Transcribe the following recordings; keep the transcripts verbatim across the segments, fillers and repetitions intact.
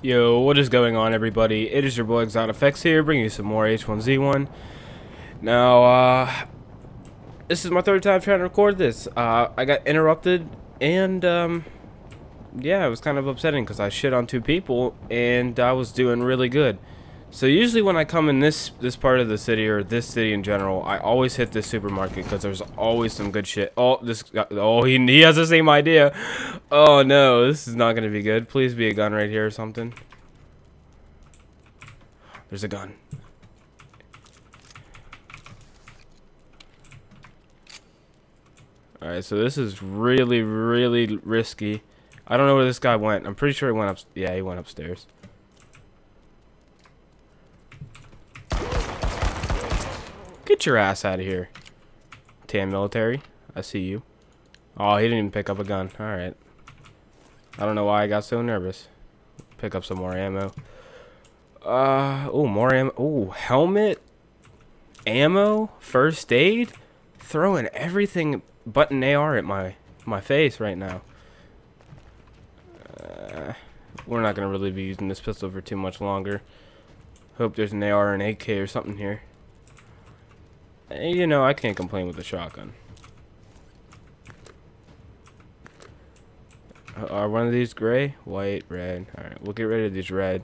Yo, what is going on, everybody? It is your boy ExoticFX here, bringing you some more H one Z one. Now, uh, this is my third time trying to record this. Uh, I got interrupted, and, um, yeah, it was kind of upsetting because I shit on two people, and I was doing really good. So usually when I come in this this part of the city, or this city in general, I always hit this supermarket because there's always some good shit. Oh, this guy, oh, he, he has the same idea. Oh no, this is not gonna be good. Please be a gun right here or something. There's a gun. Alright, so this is really, really risky. I don't know where this guy went. I'm pretty sure he went up. Yeah, he went upstairs. Get your ass out of here. Tan military, I see you. Oh, he didn't even pick up a gun. Alright. I don't know why I got so nervous. Pick up some more ammo. Uh, oh, more ammo. Oh, helmet, ammo, first aid. Throwing everything but an A R at my, my face right now. Uh, we're not going to really be using this pistol for too much longer. Hope there's an A R and A K or something here. You know, I can't complain with the shotgun. Are one of these gray? White, red. Alright, we'll get rid of these red.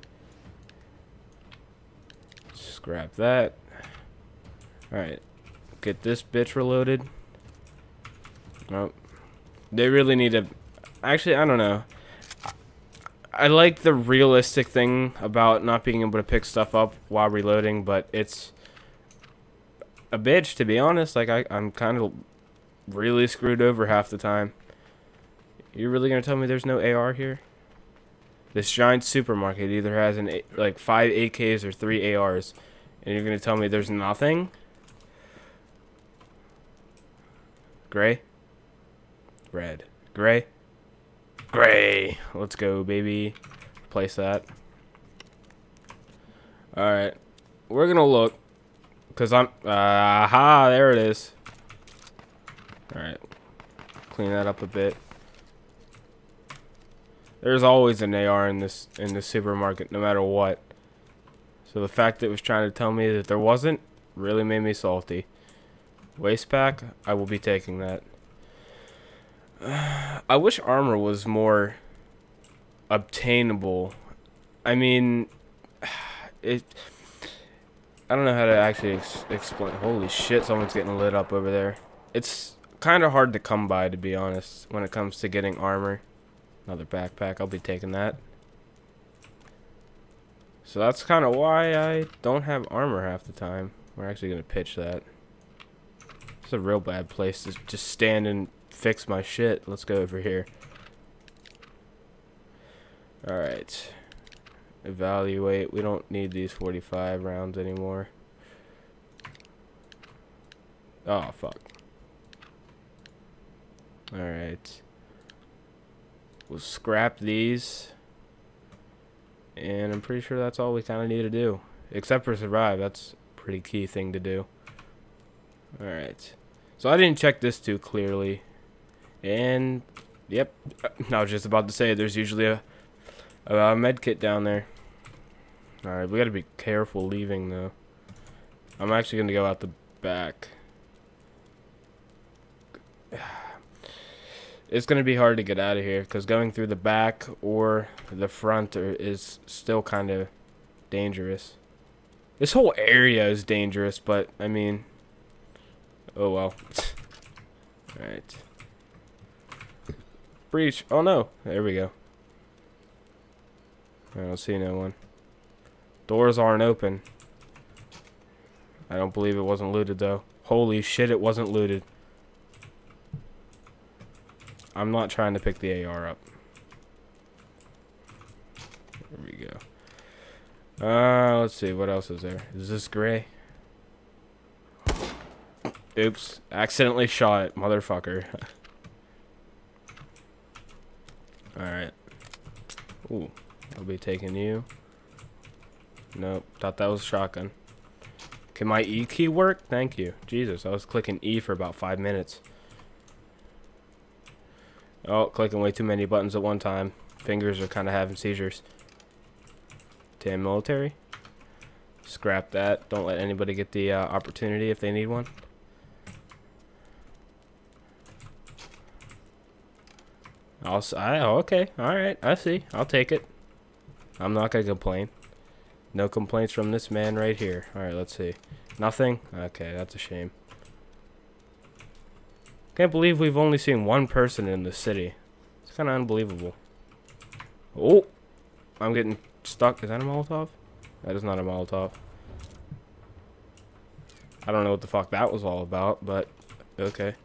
Scrap that. Alright. Get this bitch reloaded. Nope. They really need to... Actually, I don't know. I like the realistic thing about not being able to pick stuff up while reloading, but it's a bitch, to be honest. Like, I, I'm kind of really screwed over half the time. You're really gonna tell me there's no A R here? This giant supermarket either has an like five A Ks or three A Rs, and you're gonna tell me there's nothing? Gray? Red. Gray? Gray! Let's go, baby. Place that. Alright. We're gonna look. Because I'm... Uh, aha! There it is. Alright. Clean that up a bit. There's always an A R in this in this supermarket, no matter what. So the fact that it was trying to tell me that there wasn't really made me salty. Waste pack, I will be taking that. Uh, I wish armor was more obtainable. I mean, it. I don't know how to actually ex explain. Holy shit! Someone's getting lit up over there. It's kind of hard to come by, to be honest, when it comes to getting armor. Another backpack, I'll be taking that. So that's kind of why I don't have armor half the time. We're actually going to pitch that. It's a real bad place to just stand and fix my shit. Let's go over here. Alright. Evaluate. We don't need these forty-five rounds anymore. Oh, fuck. Alright. We'll scrap these, and I'm pretty sure that's all we kind of need to do, except for survive. That's a pretty key thing to do. Alright, so I didn't check this too clearly, and yep, I was just about to say there's usually a, a med kit down there. Alright, we gotta be careful leaving though. I'm actually gonna go out the back. It's going to be hard to get out of here because going through the back or the front are, is still kind of dangerous. This whole area is dangerous, but I mean, oh well. Alright. Breach. Oh no. There we go. I don't see no one. Doors aren't open. I don't believe it wasn't looted though. Holy shit, it wasn't looted. I'm not trying to pick the A R up. There we go. Uh, let's see. What else is there? Is this gray? Oops. Accidentally shot it. Motherfucker. Alright. Ooh. I'll be taking you. Nope. Thought that was a shotgun. Can my E key work? Thank you. Jesus. I was clicking E for about five minutes. Oh, clicking way too many buttons at one time. Fingers are kind of having seizures. Damn military. Scrap that. Don't let anybody get the uh, opportunity if they need one. I'll, I, oh, okay. Alright. I see. I'll take it. I'm not going to complain. No complaints from this man right here. Alright, let's see. Nothing? Okay, that's a shame. Can't believe we've only seen one person in the city. It's kind of unbelievable. Oh! I'm getting stuck. Is that a Molotov? That is not a Molotov. I don't know what the fuck that was all about, but okay.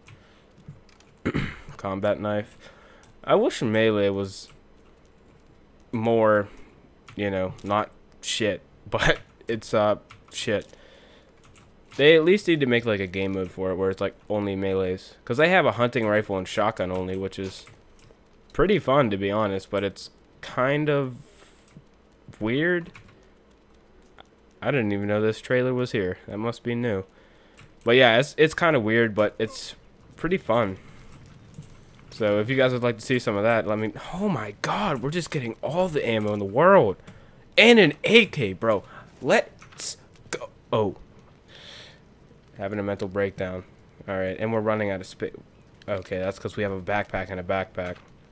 Combat knife. I wish Melee was more, you know, not shit, but it's uh shit. They at least need to make like a game mode for it where it's like only melees, because they have a hunting rifle and shotgun only, which is pretty fun to be honest, but it's kind of weird. I didn't even know this trailer was here. That must be new. But yeah, it's it's kind of weird, but it's pretty fun. So if you guys would like to see some of that, let me. Oh my God, we're just getting all the ammo in the world, and an A K, bro. Let's go. Oh, having a mental breakdown. All right, and we're running out of space. Okay, that's because we have a backpack and a backpack.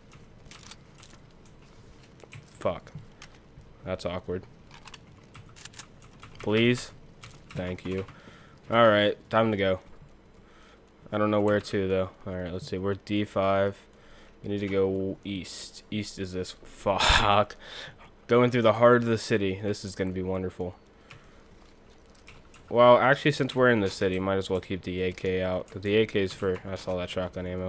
Fuck. That's awkward. Please. Thank you. Alright, time to go. I don't know where to, though. Alright, let's see. We're D five. We need to go east. East is this. Fuck. Going through the heart of the city. This is going to be wonderful. Well, actually, since we're in the city, might as well keep the A K out. Because the A K is for... I saw that shotgun ammo.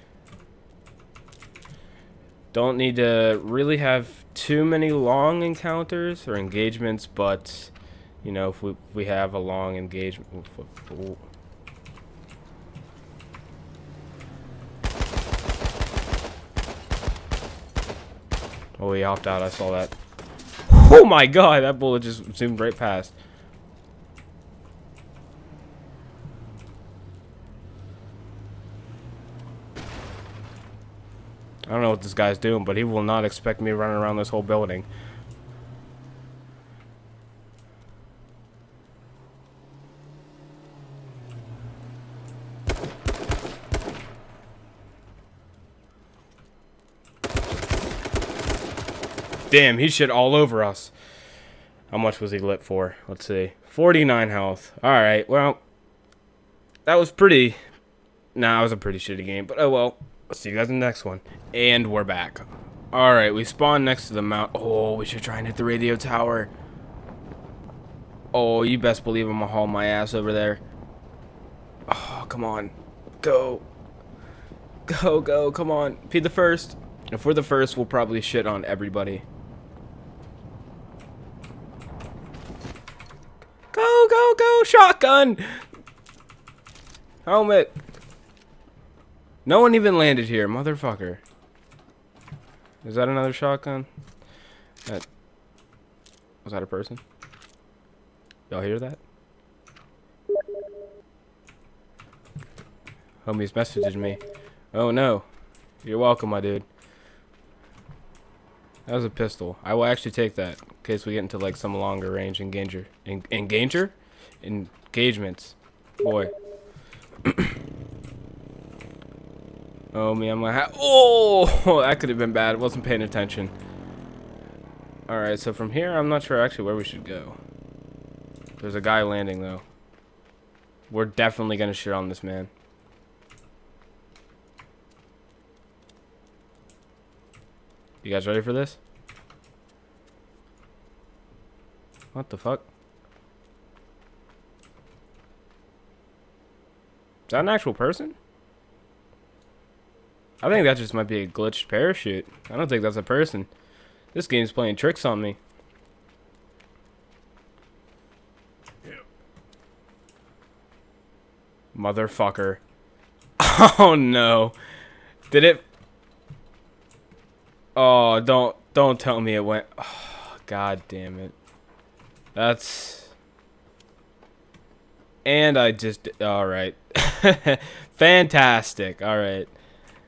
Don't need to really have too many long encounters or engagements, but... You know, if we, if we have a long engagement... Ooh. Oh, he hopped out. I saw that. Oh my God, that bullet just zoomed right past. I don't know what this guy's doing, but he will not expect me running around this whole building. Damn, he shit all over us. How much was he lit for? Let's see. forty-nine health. Alright, well. That was pretty... Nah, it was a pretty shitty game. But oh well. I'll see you guys in the next one. And we're back. Alright, we spawned next to the mount. Oh, we should try and hit the radio tower. Oh, you best believe I'm gonna haul my ass over there. Oh, come on. Go. Go, go, come on. Be the first. If we're the first, we'll probably shit on everybody. Go, go, go, shotgun! Helmet. No one even landed here, motherfucker. Is that another shotgun? That, was that a person? Y'all hear that? Homie's messaging me. Oh no. You're welcome, my dude. That was a pistol. I will actually take that in case we get into like some longer range engager. En engager? Engagements. Boy. Oh me, I'm gonna oh, that could have been bad. I wasn't paying attention. Alright, so from here, I'm not sure actually where we should go. There's a guy landing though. We're definitely gonna shit on this man. You guys ready for this? What the fuck? Is that an actual person? I think that just might be a glitched parachute. I don't think that's a person. This game's playing tricks on me. Yeah. Motherfucker. Oh no. Did it... Oh, don't don't tell me it went. Oh, God damn it. That's. And I just. All right. Fantastic. All right.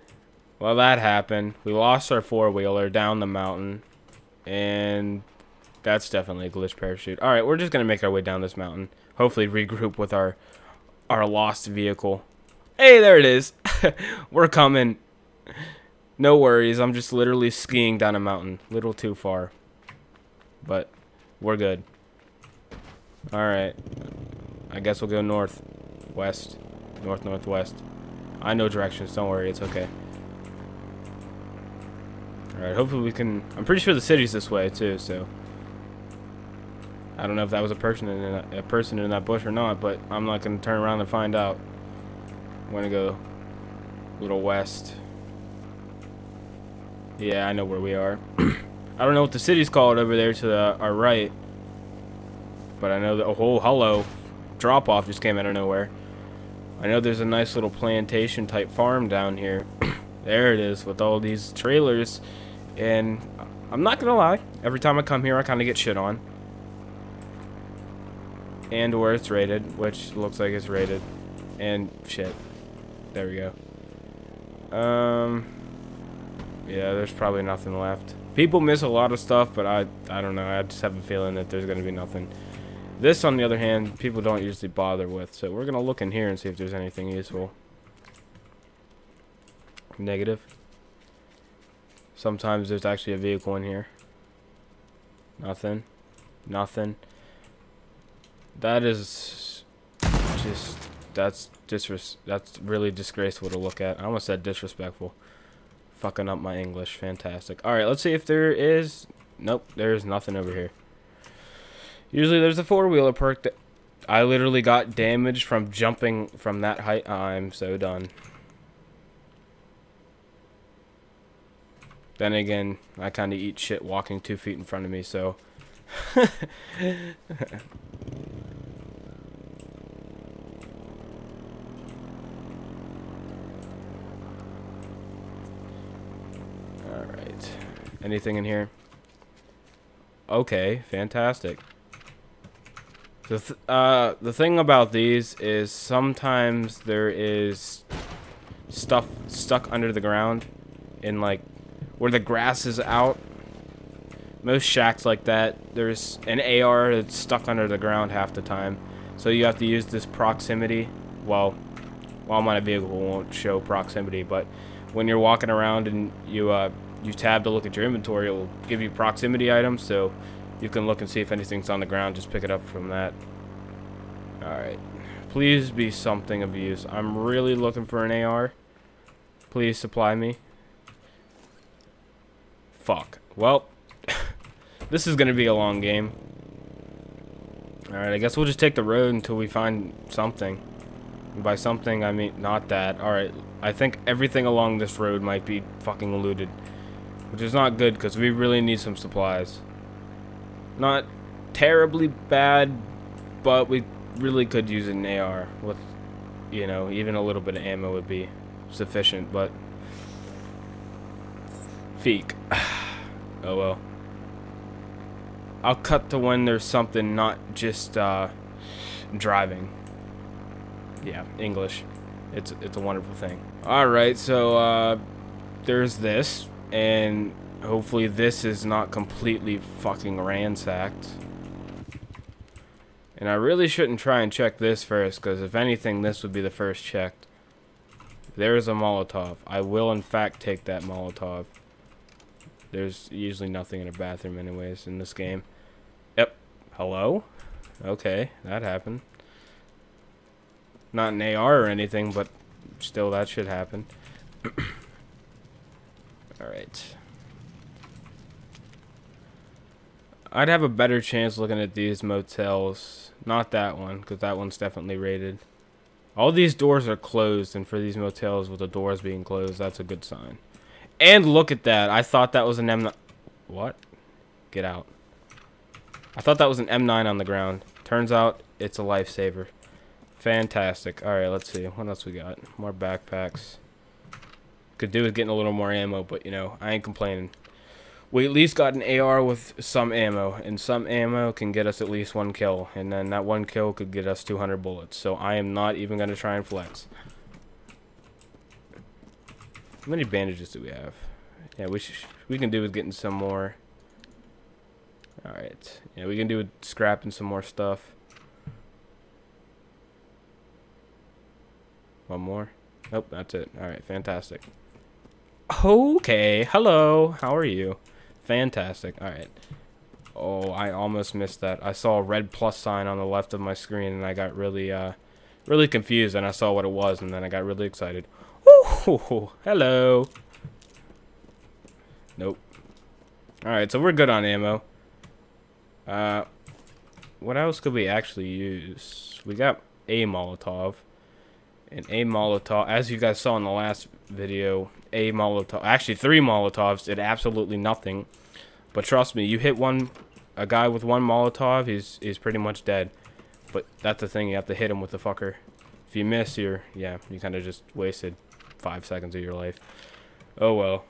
Well, that happened. We lost our four wheeler down the mountain, and That's definitely a glitch parachute. Alright, we're just going to make our way down this mountain. Hopefully regroup with our, our lost vehicle. Hey, there it is. We're coming. No worries. I'm just literally skiing down a mountain. Little too far. But we're good. Alright. I guess we'll go north. West. North, northwest. I know directions. Don't worry. It's okay. Alright, hopefully we can... I'm pretty sure the city's this way, too, so... I don't know if that was a person in a, a person in that bush or not, but I'm not going to turn around and find out. I'm going to go a little west. Yeah, I know where we are. I don't know what the city's called over there to the, our right. But I know that... Oh, hello. Drop-off just came out of nowhere. I know there's a nice little plantation-type farm down here. There it is, with all these trailers. And I'm not going to lie. Every time I come here, I kind of get shit on. And where it's rated, which looks like it's rated. And shit. There we go. Um, yeah, there's probably nothing left. People miss a lot of stuff, but I, I don't know. I just have a feeling that there's going to be nothing. This, on the other hand, people don't usually bother with. So we're going to look in here and see if there's anything useful. Negative. Sometimes there's actually a vehicle in here. Nothing. Nothing. That is just, that's disres that's really disgraceful to look at. I almost said disrespectful. Fucking up my English. Fantastic. Alright, let's see if there is... Nope, there's nothing over here. Usually there's a four-wheeler perk that... I literally got damaged from jumping from that height. I'm so done. Then again, I kind of eat shit walking two feet in front of me, so... Alright. Anything in here? Okay, fantastic. The, th uh, the thing about these is sometimes there is stuff stuck under the ground in, like, where the grass is out. Most shacks like that, there's an A R that's stuck under the ground half the time. So you have to use this proximity. Well, while I'm on a vehicle, it won't show proximity, but when you're walking around and you uh, you tab to look at your inventory, it will give you proximity items, so you can look and see if anything's on the ground. Just pick it up from that. Alright. Please be something of use. I'm really looking for an A R. Please supply me. Fuck. Well, this is going to be a long game. Alright, I guess we'll just take the road until we find something. And by something, I mean not that. Alright, I think everything along this road might be fucking looted. Which is not good, because we really need some supplies. Not terribly bad, but we really could use an A R. With, you know, even a little bit of ammo would be sufficient, but... Feek. Oh well. I'll cut to when there's something, not just uh, driving. Yeah, English. It's it's a wonderful thing. All right, so uh, there's this, and hopefully this is not completely fucking ransacked. And I really shouldn't try and check this first, because if anything, this would be the first checked. There's a Molotov. I will in fact take that Molotov. There's usually nothing in a bathroom anyways in this game. Yep. Hello? Okay, that happened. Not an A R or anything, but still that should happen. Alright. I'd have a better chance looking at these motels. Not that one, because that one's definitely rated. All these doors are closed, and for these motels with the doors being closed, that's a good sign. And look at that. I thought that was an M nine. What? Get out. I thought that was an M nine on the ground. Turns out it's a lifesaver. Fantastic. Alright, let's see. What else we got? More backpacks. Could do with getting a little more ammo, but, you know, I ain't complaining. We at least got an A R with some ammo. And some ammo can get us at least one kill. And then that one kill could get us two hundred bullets. So I am not even going to try and flex. How many bandages do we have? Yeah, we sh we can do with getting some more. Alright. Yeah, we can do scrapping some more stuff. One more. Nope, that's it. Alright, fantastic. Okay, hello. How are you? Fantastic. Alright. Oh, I almost missed that. I saw a red plus sign on the left of my screen, and I got really, uh, really confused, and I saw what it was, and then I got really excited. Ooh, hello. Nope. Alright, so we're good on ammo. Uh, what else could we actually use? We got a Molotov. And a Molotov, as you guys saw in the last video, a Molotov, actually three Molotovs did absolutely nothing. But trust me, you hit one, a guy with one Molotov, he's, he's pretty much dead. But that's the thing, you have to hit him with the fucker. If you miss, you're, yeah, you kind of just wasted five seconds of your life. Oh well.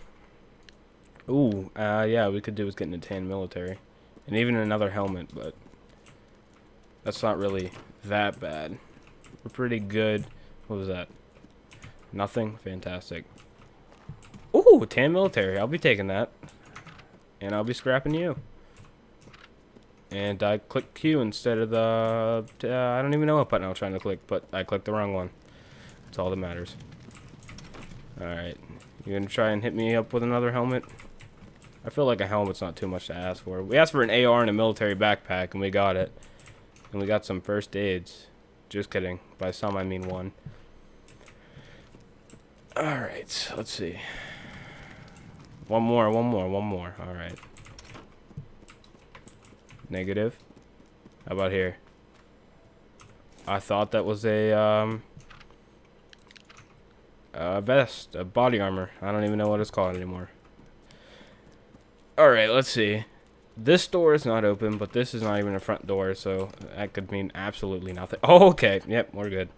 Ooh, uh, yeah, we could do is get into tan military. And even another helmet, but that's not really that bad. We're pretty good. What was that? Nothing? Fantastic. Ooh, tan military. I'll be taking that. And I'll be scrapping you. And I clicked Q instead of the... Uh, I don't even know what button I was trying to click, but I clicked the wrong one. That's all that matters. Alright. You gonna try and hit me up with another helmet? I feel like a helmet's not too much to ask for. We asked for an A R and a military backpack, and we got it. And we got some first aids. Just kidding. By some, I mean one. Alright, let's see. One more, one more, one more. Alright. Negative. How about here? I thought that was a, um... a vest, a body armor. I don't even know what it's called anymore. Alright, let's see. This door is not open, but this is not even a front door, so that could mean absolutely nothing. Oh, okay. Yep, we're good.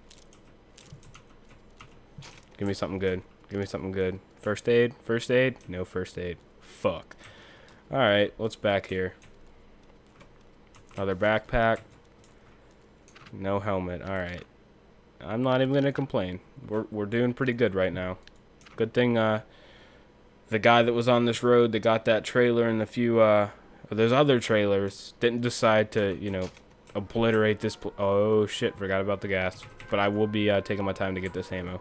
Give me something good. Give me something good. First aid? First aid? No first aid. Fuck. Alright, what's back here? Another backpack. No helmet. Alright. I'm not even gonna complain. We're, we're doing pretty good right now. Good thing, uh, the guy that was on this road that got that trailer and a few, uh, those other trailers didn't decide to, you know, obliterate this. Pl oh, shit. Forgot about the gas. But I will be uh, taking my time to get this ammo.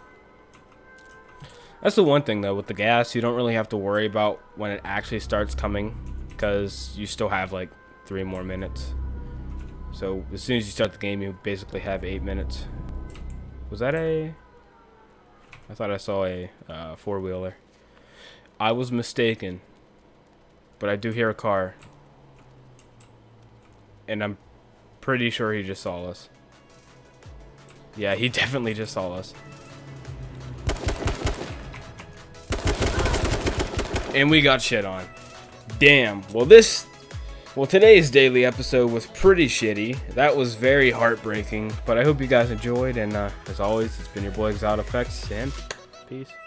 That's the one thing, though. With the gas, you don't really have to worry about when it actually starts coming. Because you still have, like, three more minutes. So, as soon as you start the game, you basically have eight minutes. Was that a... I thought I saw a uh, four-wheeler. I was mistaken. But I do hear a car. And I'm pretty sure he just saw us. Yeah, he definitely just saw us. And we got shit on. Damn. Well, this... Well, today's daily episode was pretty shitty. That was very heartbreaking. But I hope you guys enjoyed. And uh, as always, it's been your boy Exotic Effects. And peace.